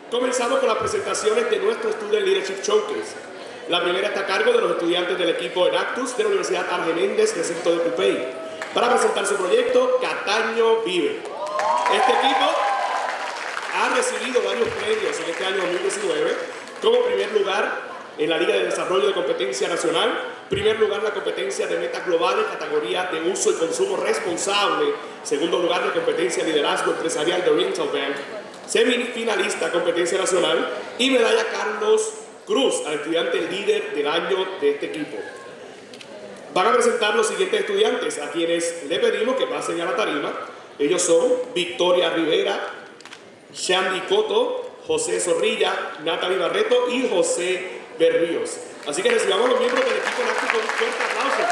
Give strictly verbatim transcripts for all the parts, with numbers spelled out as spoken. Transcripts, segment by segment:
Comenzamos con las presentaciones de nuestro Student Leadership Showcase. La primera está a cargo de los estudiantes del equipo Enactus de la Universidad Ángel Méndez, recinto de Cupey, para presentar su proyecto Cataño Vive. Este equipo ha recibido varios premios en este año dos mil diecinueve, como primer lugar en la Liga de Desarrollo de Competencia Nacional, primer lugar en la competencia de metas globales, categoría de uso y consumo responsable, segundo lugar en la competencia de liderazgo empresarial de Oriental Bank, semifinalista competencia nacional y medalla Carlos Cruz al estudiante líder del año de este equipo. Van a presentar los siguientes estudiantes a quienes le pedimos que pasen a la tarima. Ellos son Victoria Rivera, Shandy Coto, José Zorrilla, Natalie Barreto y José Berríos. Así que recibamos a los miembros del equipo Enactus con un fuerte aplauso.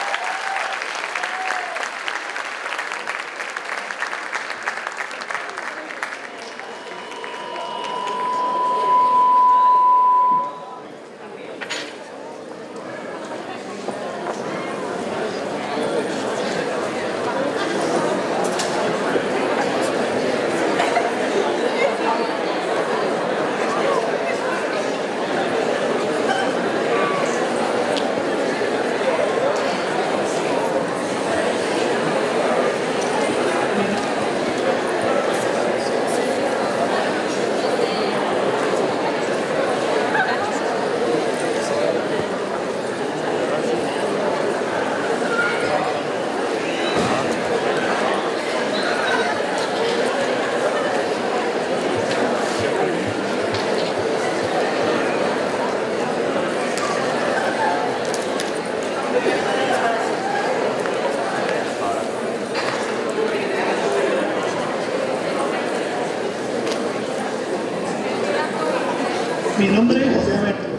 Mi nombre es José Alberto.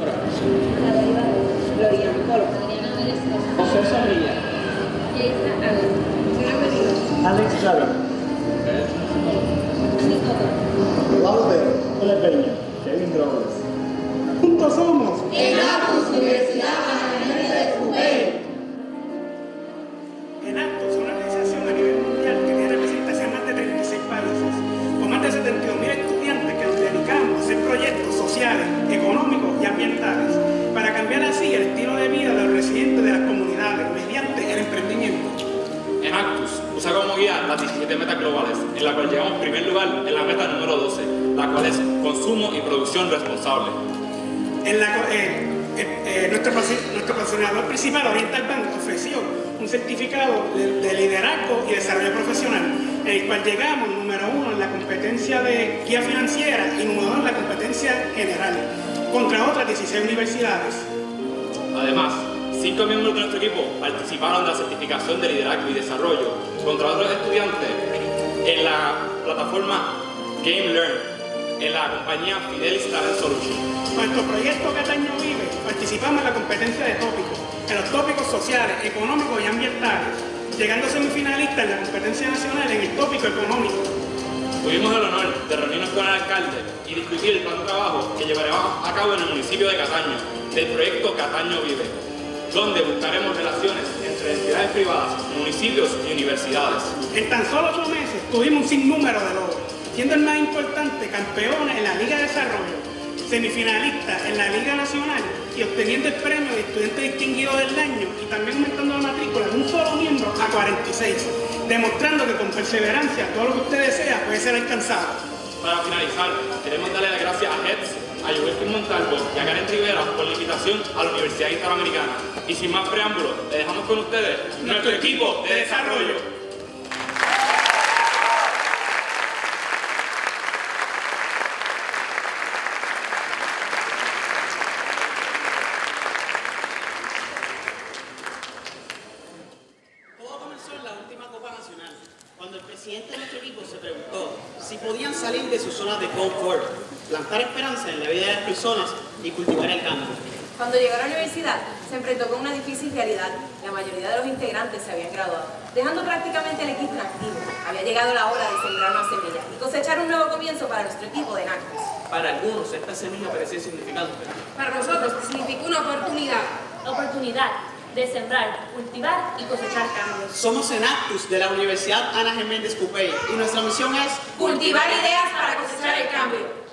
Gloria Colo. José Zorrilla. Alex Chávez. Eduardo Pedro. Ole Peña. Kevin Robles. Juntos somos Enactus, Universidad Ángel Méndez Cupey. Enactus es una organización a nivel mundial que tiene representación en más de treinta y seis países, con más de setenta y dos mil estudiantes que nos dedicamos a hacer proyectos sociales, económicos y ambientales para cambiar así el estilo de vida de los residentes de las comunidades mediante el emprendimiento. Enactus usa como guía las diecisiete metas globales, en la cual llegamos en primer lugar en la meta número doce, la cual es consumo y producción responsable. En la, eh, eh, eh, nuestro, nuestro patrocinador principal, Oriental Bank, ofreció un certificado de, de liderazgo y desarrollo profesional, en el cual llegamos número uno en la competencia de guía financiera y número dos en la competencia general, contra otras dieciséis universidades. Además, cinco miembros de nuestro equipo participaron de la certificación de liderazgo y desarrollo contra otros estudiantes en la plataforma Game Learn, en la compañía Fidelis Talent Solutions. Nuestro proyecto Cataño Vive participamos en la competencia de tópicos, en los tópicos sociales, económicos y ambientales, llegando a semifinalistas en la competencia nacional en el tópico económico. Tuvimos el honor de reunirnos con el alcalde y discutir el plan de trabajo que llevaremos a cabo en el municipio de Cataño, del proyecto Cataño Vive, donde buscaremos relaciones entre entidades privadas, municipios y universidades. En tan solo ocho meses tuvimos un sinnúmero de logros, siendo el más importante campeones en la Liga de Desarrollo, semifinalistas en la Liga Nacional y obteniendo el premio de estudiante distinguido del año y también aumentando la matrícula de un solo miembro a cuarenta y seis, demostrando que con perseverancia todo lo que usted desea puede ser alcanzado. Para finalizar, queremos darle las gracias a Hetz, a Joaquín Montalvo y a Karen Rivera por la invitación a la Universidad Interamericana. Y sin más preámbulos, le dejamos con ustedes nuestro equipo de desarrollo. Cuando el presidente de nuestro equipo se preguntó si podían salir de su zona de confort, plantar esperanza en la vida de las personas y cultivar el cambio. Cuando llegó a la universidad, se enfrentó con una difícil realidad. La mayoría de los integrantes se habían graduado, dejando prácticamente el equipo inactivo. Había llegado la hora de sembrar una semilla y cosechar un nuevo comienzo para nuestro equipo de Enactus. Para algunos, esta semilla parecía insignificante. Para nosotros, significó una oportunidad. Oportunidad de sembrar, cultivar y cosechar cambios. Somos Enactus de la Universidad Ángel Méndez Cupey y nuestra misión es cultivar ideas para cosechar el cambio.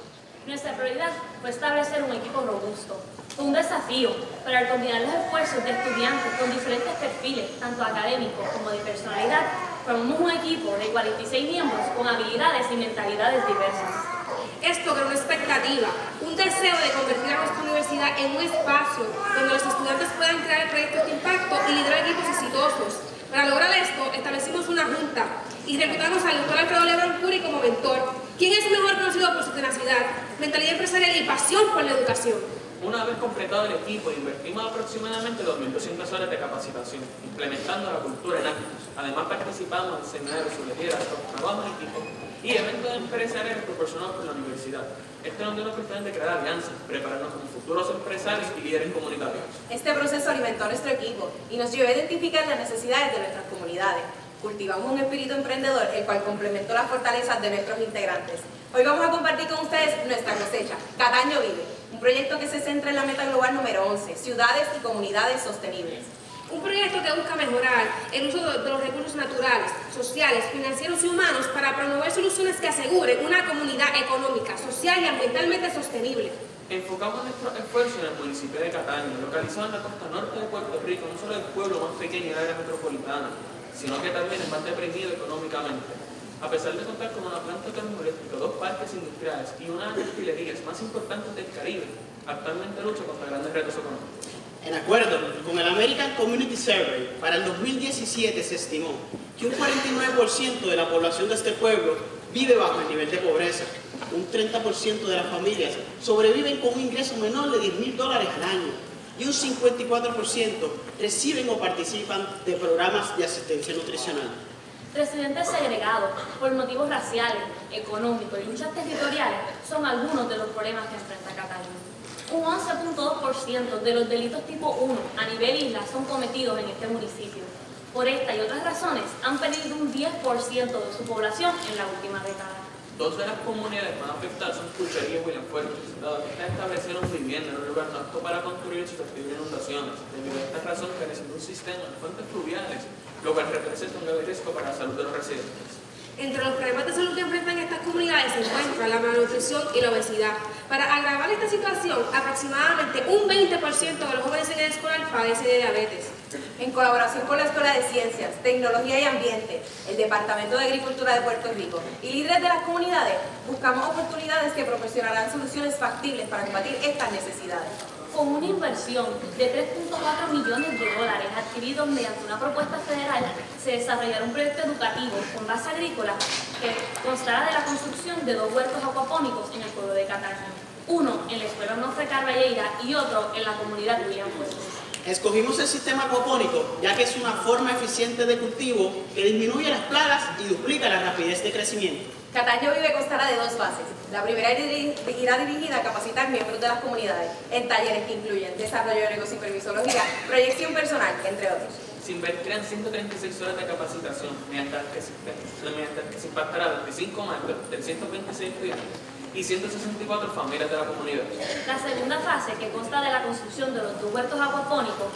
Nuestra prioridad fue establecer un equipo robusto. Fue un desafío, pero al combinar los esfuerzos de estudiantes con diferentes perfiles, tanto académicos como de personalidad, formamos un equipo de cuarenta y seis miembros con habilidades y mentalidades diversas. Esto creó una expectativa, un deseo de convertir a nuestra universidad en un espacio donde los estudiantes puedan crear proyectos de impacto y liderar equipos exitosos. Para lograr esto, establecimos una junta y reclutamos al doctor Alfredo Lebrón Curi como mentor, quien es mejor conocido por su tenacidad, mentalidad empresarial y pasión por la educación. Una vez completado el equipo, invertimos aproximadamente dos mil doscientas horas de capacitación, implementando la cultura en Actus. Además, participamos en seminarios sobre liderazgo, trabajo en equipo y eventos empresariales proporcionados por la universidad. Este nos dio la oportunidad de crear alianzas, prepararnos como futuros empresarios y líderes comunitarios. Este proceso alimentó a nuestro equipo y nos llevó a identificar las necesidades de nuestras comunidades. Cultivamos un espíritu emprendedor, el cual complementó las fortalezas de nuestros integrantes. Hoy vamos a compartir con ustedes nuestra cosecha, Cataño Vive, un proyecto que se centra en la meta global número once, ciudades y comunidades sostenibles. Un proyecto que busca mejorar el uso de los recursos naturales, sociales, financieros y humanos para promover soluciones que aseguren una comunidad económica, social y ambientalmente sostenible. Enfocamos nuestros esfuerzos en el municipio de Cataño, localizado en la costa norte de Puerto Rico, no solo el pueblo más pequeño del área metropolitana, sino que también es más deprimido económicamente. A pesar de contar con una planta termoeléctrica, dos parques industriales y una de las destilerías más importantes del Caribe, actualmente lucha contra grandes retos económicos. En acuerdo con el American Community Survey, para el dos mil diecisiete se estimó que un cuarenta y nueve por ciento de la población de este pueblo vive bajo el nivel de pobreza. Un treinta por ciento de las familias sobreviven con un ingreso menor de diez mil dólares al año y un cincuenta y cuatro por ciento reciben o participan de programas de asistencia nutricional. Residentes segregados por motivos raciales, económicos y luchas territoriales son algunos de los problemas que enfrenta Cataño. Un once punto dos por ciento de los delitos tipo uno a nivel isla son cometidos en este municipio. Por esta y otras razones, han perdido un diez por ciento de su población en la última década. Dos de las comunidades más afectadas son Cuchería y William Fuerte, dado que estas establecieron vivienda en un lugar no apto para construir susceptible a inundaciones. Debido a esta razón, carecen de un sistema de fuentes fluviales, lo cual representa un grave riesgo para la salud de los residentes. Entre los problemas de salud que enfrentan estas comunidades se encuentra la malnutrición y la obesidad. Para agravar esta situación, aproximadamente un veinte por ciento de los jóvenes en edad escolar padecen de diabetes. En colaboración con la Escuela de Ciencias, Tecnología y Ambiente, el Departamento de Agricultura de Puerto Rico y líderes de las comunidades, buscamos oportunidades que proporcionarán soluciones factibles para combatir estas necesidades. Con una inversión de tres punto cuatro millones de dólares adquiridos mediante una propuesta federal, se desarrollará un proyecto educativo con base agrícola que constará de la construcción de dos huertos acuapónicos en el pueblo de Cataño, uno en la Escuela Onofre Carballeira y otro en la comunidad de William Fuentes. Escogimos el sistema acuapónico ya que es una forma eficiente de cultivo que disminuye las plagas y duplica la rapidez de crecimiento. Cataño Vive constará de dos fases. La primera irá dirigida a capacitar miembros de las comunidades en talleres que incluyen desarrollo de negocio y permisología, proyección personal, entre otros. Se invertirán ciento treinta y seis horas de capacitación, mediante las que se, mediante las que se impactará veinticinco maestros, trescientos veintiséis estudiantes y ciento sesenta y cuatro familias de la comunidad. La segunda fase, que consta de la construcción de los dos huertos acuapónicos,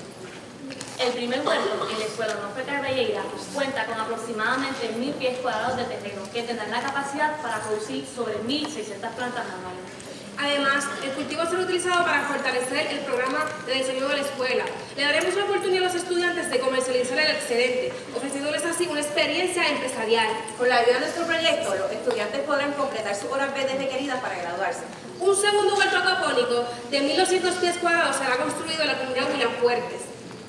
el primer huerto, en la Escuela Onofre Carballeira, cuenta con aproximadamente mil pies cuadrados de terreno que tendrán la capacidad para producir sobre mil seiscientas plantas anuales. Además, el cultivo será utilizado para fortalecer el programa de diseño de la escuela. Le daremos la oportunidad a los estudiantes de comercializar el excedente, ofreciéndoles así una experiencia empresarial. Con la ayuda de nuestro proyecto, los estudiantes podrán completar sus horas verdes requeridas para graduarse. Un segundo huerto acuapónico de mil doscientos pies cuadrados será construido en la comunidad William Fuertes.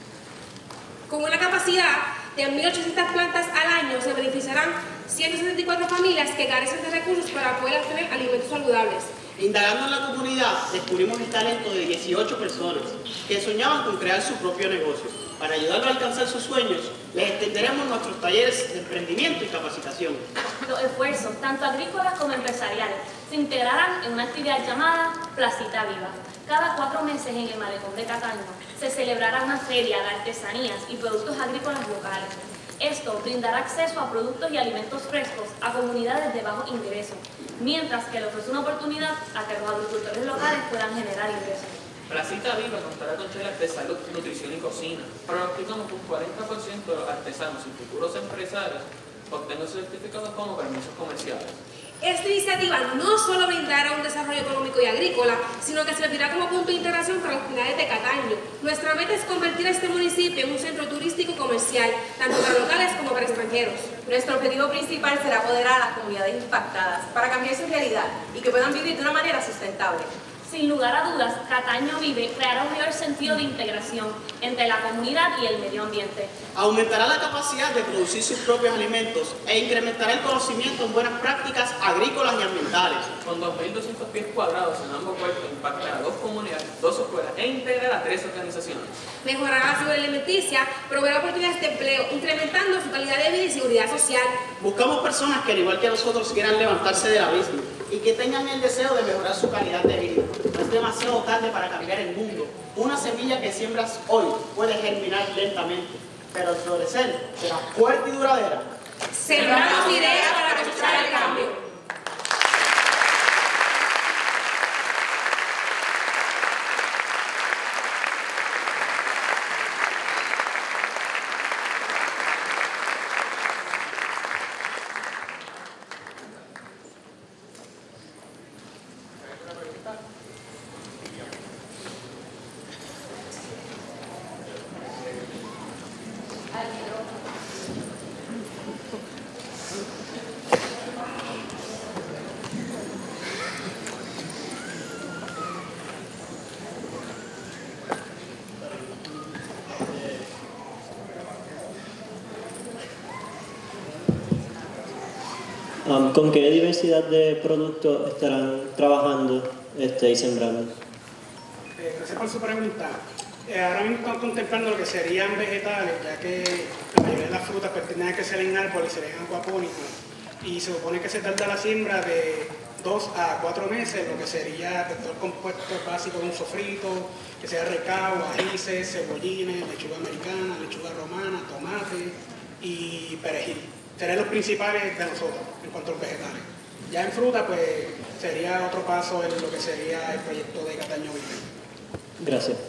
Con una capacidad de mil ochocientas plantas al año, se beneficiarán ciento setenta y cuatro familias que carecen de recursos para poder obtener alimentos saludables. Indagando en la comunidad, descubrimos el talento de dieciocho personas que soñaban con crear su propio negocio. Para ayudarlos a alcanzar sus sueños, les extenderemos nuestros talleres de emprendimiento y capacitación. Los esfuerzos, tanto agrícolas como empresariales, se integrarán en una actividad llamada Placita Viva. Cada cuatro meses en el malecón de Cataño se celebrará una feria de artesanías y productos agrícolas locales. Esto brindará acceso a productos y alimentos frescos a comunidades de bajo ingreso, mientras que le ofrece una oportunidad a que los agricultores locales puedan generar ingresos. Placita Viva contará con charlas de salud, nutrición y cocina. Pronosticamos que un cuarenta por ciento de los artesanos y futuros empresarios obtengan certificados como permisos comerciales. Esta iniciativa no solo brindará un desarrollo gastronómico y agrícola, sino que servirá como punto de integración para los comunidades de Cataño. Nuestra meta es convertir a este municipio en un centro turístico comercial, tanto para locales como para extranjeros. Nuestro objetivo principal será apoderar a las comunidades impactadas para cambiar su realidad y que puedan vivir de una manera sustentable. Sin lugar a dudas, Cataño Vive creará un mayor sentido de integración entre la comunidad y el medio ambiente. Aumentará la capacidad de producir sus propios alimentos e incrementará el conocimiento en buenas prácticas agrícolas y ambientales. Con dos mil doscientos pies cuadrados en ambos puertos, impactará dos comunidades, dos escuelas e integrará tres organizaciones. Mejorará la seguridad alimenticia, proveerá oportunidades de empleo, incrementando su calidad de vida y seguridad social. Buscamos personas que, al igual que nosotros, quieran levantarse del abismo y que tengan el deseo de mejorar su calidad de vida. No es demasiado tarde para cambiar el mundo. Una semilla que siembras hoy puede germinar lentamente, pero al florecer será fuerte y duradera. Sembramos ideas para cosechar el cambio. Um, ¿Con qué diversidad de productos estarán trabajando este, y sembrando? Eh, gracias por su pregunta. Eh, ahora mismo estamos contemplando lo que serían vegetales, ya que la mayoría de las frutas pues, tienen que ser en árboles y serían acuapónicos. Y se supone que se tarda la siembra de dos a cuatro meses, lo que sería todo el compuesto básico de un sofrito, que sea recao, ajíes, cebollines, lechuga americana, lechuga romana, tomate y perejil. Serían los principales de nosotros en cuanto a los vegetales. Ya en fruta, pues sería otro paso en lo que sería el proyecto de Cataño Vive. Gracias.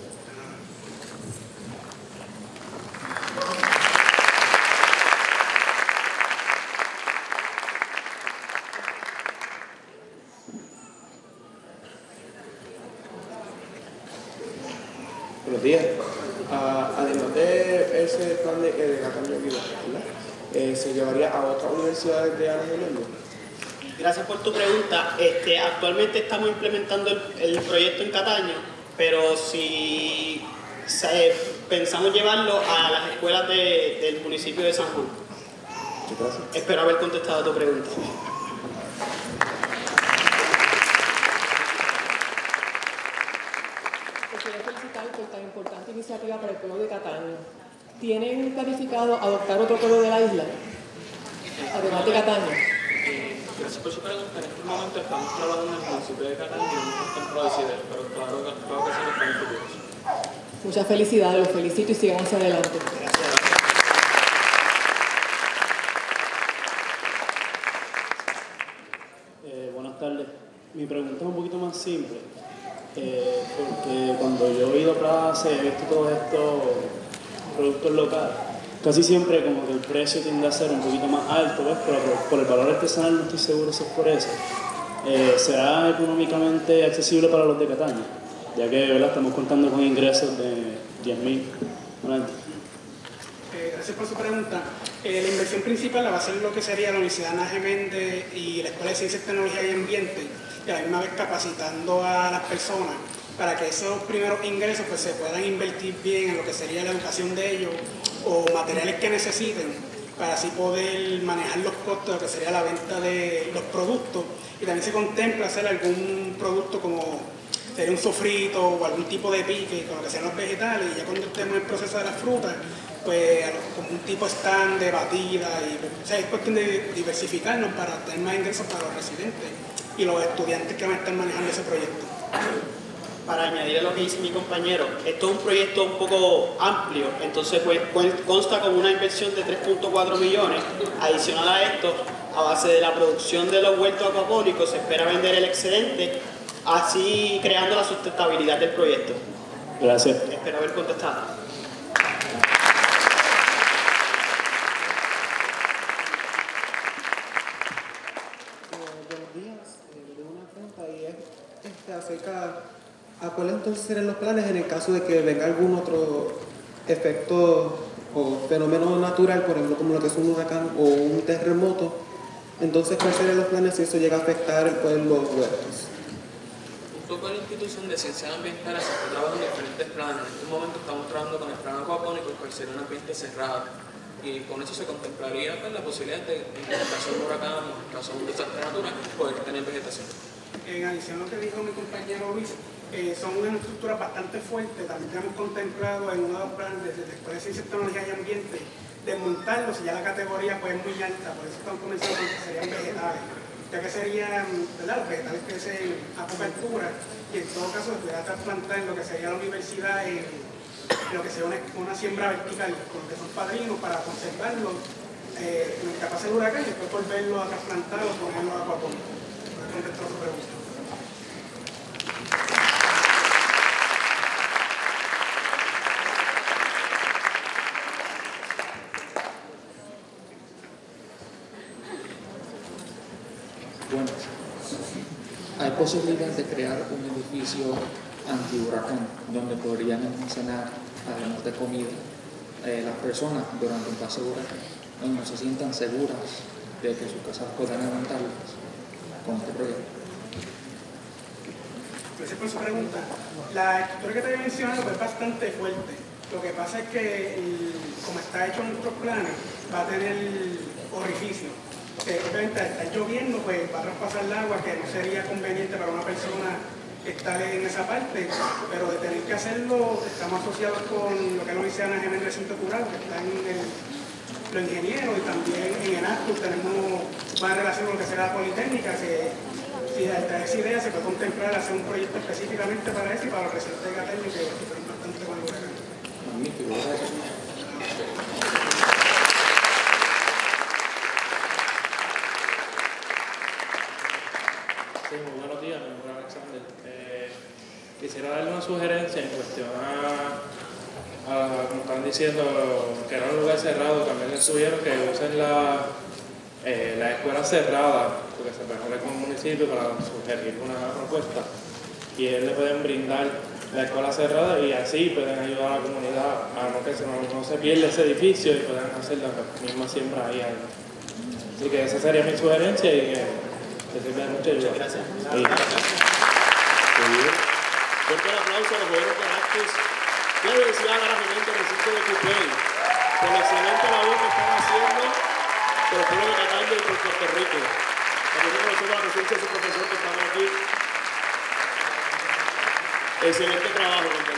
Buenos días. Uh, además de ese plan de, de Cataño Vive, ¿verdad? Eh, ¿se llevaría a otras universidades de Ángeles Hernández? Gracias por tu pregunta. Este, actualmente estamos implementando el, el proyecto en Cataño, pero si se, pensamos llevarlo a las escuelas de, del municipio de San Juan. Muchas gracias. Espero haber contestado a tu pregunta. Quería felicitarlos por tan importante iniciativa para el pueblo de Cataño. ¿Tienen planificado adoptar otro pueblo de la isla, además de Cataño? Gracias por su pregunta. En este momento estamos trabajando en el municipio de Cataño y en un templo de Cider, pero claro que creo que sí están futuros. Muchas felicidades, los felicito y sigan hacia adelante. Eh, buenas tardes. Mi pregunta es un poquito más simple, eh, porque cuando yo he ido a Plaza y he visto todos estos productos locales, casi siempre como que el precio tiende a ser un poquito más alto, ¿ves? Pero por, por el valor artesanal no estoy seguro si es por eso. Eh, ¿Será económicamente accesible para los de Cataño? Ya que, ¿verdad?, estamos contando con ingresos de diez mil. Eh, gracias por su pregunta. Eh, la inversión principal la va a hacer lo que sería la Universidad Ana Geméndez y la Escuela de Ciencias, Tecnología y Ambiente, y a la misma vez capacitando a las personas para que esos primeros ingresos pues, se puedan invertir bien en lo que sería la educación de ellos o materiales que necesiten para así poder manejar los costos de lo que sería la venta de los productos. Y también se contempla hacer algún producto como sería un sofrito o algún tipo de pique con lo que sean los vegetales, y ya cuando estemos en el proceso de las frutas, pues como un tipo stand de batida, y, o sea, es cuestión de diversificarnos para tener más ingresos para los residentes y los estudiantes que van a estar manejando ese proyecto. Para añadir a lo que dice mi compañero, esto es un proyecto un poco amplio, entonces pues consta con una inversión de tres punto cuatro millones. Adicional a esto, a base de la producción de los huertos acuapónicos, se espera vender el excedente, así creando la sustentabilidad del proyecto. Gracias. Espero haber contestado. Buenos días. Eh, tengo una pregunta y es este, acerca a cuáles entonces serían los planes en el caso de que venga algún otro efecto o fenómeno natural, por ejemplo, como lo que es un huracán o un terremoto. Entonces, ¿cuáles serían los planes si eso llega a afectar pues, los huertos? Junto con la institución de ciencias ambientales se está trabajando en diferentes planes. En este momento estamos trabajando con el plan acuapónico, que sería un ambiente cerrado. Y con eso se contemplaría pues, la posibilidad de, en el caso de un huracán o en el caso de un desastre natural, poder tener vegetación. En adición a lo que dijo mi compañero Luis, eh, son unas estructuras bastante fuertes. También hemos contemplado en uno de los planes desde la Escuela de Ciencias, Tecnología y Ambiente desmontarlos, y ya la categoría pues, es muy alta, por eso están comenzando que serían vegetales, ya que serían, ¿verdad? Los vegetales crecen a poca altura, y en todo caso se podría trasplantar en lo que sería la universidad en, en lo que sería una, una siembra vertical, con lo que son padrinos para conservarlos eh, en el que pase el huracán y después volverlo a trasplantar o ponerlo a acuapónico. Para contestar su pregunta. Bueno, hay posibilidad de crear un edificio anti-huracán donde podrían almacenar, además de comida, eh, las personas durante un caso de huracán, donde no se sientan seguras de que sus casas puedan aguantarlas con este proyecto. Gracias por su pregunta. La estructura que te había mencionado es bastante fuerte. Lo que pasa es que, el, como está hecho en nuestros planes, va a tener orificio. Que obviamente al estar lloviendo, pues va a traspasar el agua, que no sería conveniente para una persona estar en esa parte, pero de tener que hacerlo, estamos asociados con lo que es la Universidad Ana Geméndez Recinto Curado, que está en el, los ingenieros, y también en el Actus tenemos más relación con lo que será la Politécnica, que si de esa idea se puede contemplar hacer un proyecto específicamente para eso y para los residentes de Cataño, que es importante con el huracán. Magnífico, gracias. Sí, muy buenos días, mi nombre es Alexander. Eh, quisiera darle una sugerencia en cuestión a, a, como estaban diciendo, que era un lugar cerrado. También les sugiero que usen la, eh, la escuela cerrada, porque se mejore con el municipio para sugerir una propuesta. Y ellos le pueden brindar la escuela cerrada y así pueden ayudar a la comunidad a no que se, no, no se pierda ese edificio y puedan hacer la misma siembra ahí. Así que esa sería mi sugerencia y que Muchas gracias. Sí. Fuerte el aplauso a los jóvenes de Actus de la Universidad Ana Geméndez Recinto de Cupey por la excelente labor que están haciendo por el pueblo de Cataño y por Puerto Rico. También reconocemos la presencia de su profesor que están aquí. Excelente trabajo, compañeros.